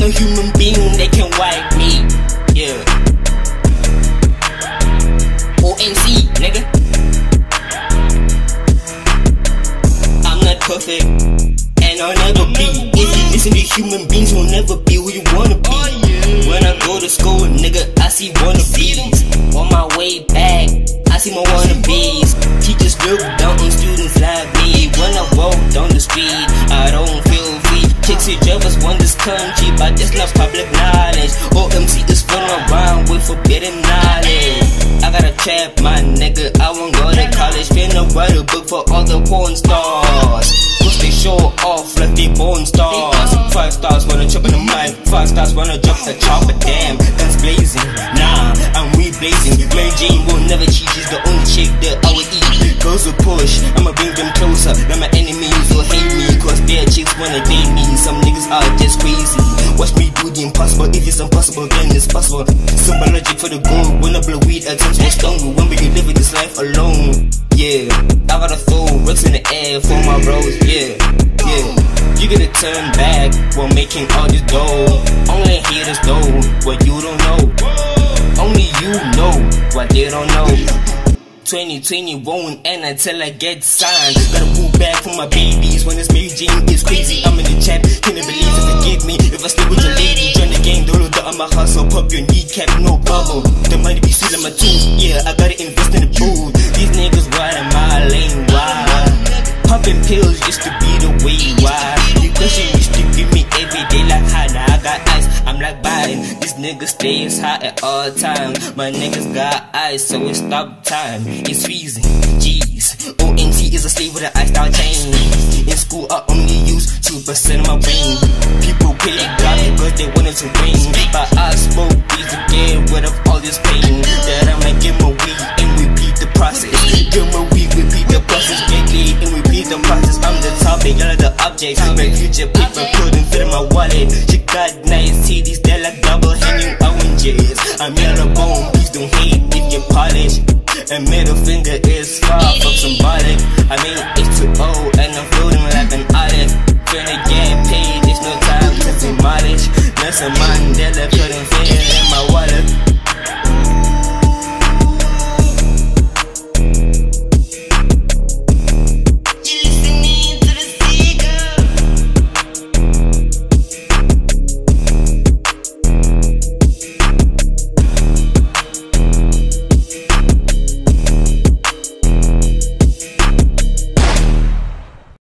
no human being that can wipe me. Yeah. ONC, nigga. I'm not perfect, and I'll never be. If you listen to human beings, you'll never be who you wanna be. When I go to school, nigga, I see wannabes. On my way back, I see more wannabes. Teachers look down on students like me. When I walk down the street, I don't feel free. Taxi drivers want this country, but this loves public knowledge. OMC is fun around with forbidden knowledge. I got a trap, my nigga, I won't go to college. Finna write a book for all the porn stars. Cause they show off like they born stars. 5 stars wanna chop in the mic, 5 stars wanna drop the chopper. Damn, guns blazing, nah, I'm re-blazing. Mary Jane will never cheat, she's the only chick that I would eat. Girls will push, I'ma bring them closer. Now my enemies will hate me, cause their chicks wanna date me. Some niggas are just crazy. Watch me do the impossible. If it's impossible, then it's possible. Simple logic for the goal. When I blow weed, at times more stronger. When we live this life alone. Yeah, I gotta throw rocks in the air for my bros. Yeah, yeah. You gotta turn back while making all this dough. Only haters know what you don't know. Only you know what they don't know. 2020 won't end until I get signed. Gotta move back for my babies. When it's Mary Jane, it's crazy. I'm in the chat, can you believe it? Forgive me if I stay with your lady. Join the gang, don't load on my hustle. Pop your kneecap, no bubble. The money be still in my tools. Yeah, I gotta invest in the booth. These niggas wide in my lane, why? Popping pills used to be the way, why? Because you used to give me every day like high. Now I got ice, I'm like buying. These niggas stays hot at all times. My niggas got ice, so it's stop time. It's freezing, jeez. ONC is a slave with an iced out chain. In school I only use 2% of my brain. People pay God because they wanted to rain. But I smoke weed to get rid of all this pain. That I might give my weed and repeat the process. Give my weed, repeat the process. Get laid and repeat the process. I'm the topic, y'all are the objects. My future paper couldn't fit in my wallet. She got nice titties, they're like double hanging oranges. I'm yellow bone, please don't hate if you polish. And middle finger is far from symbolic. I mean H2O and I'm floating like an olive. Finna get paid, there's no time to demolish. Nelson Mandela couldn't fit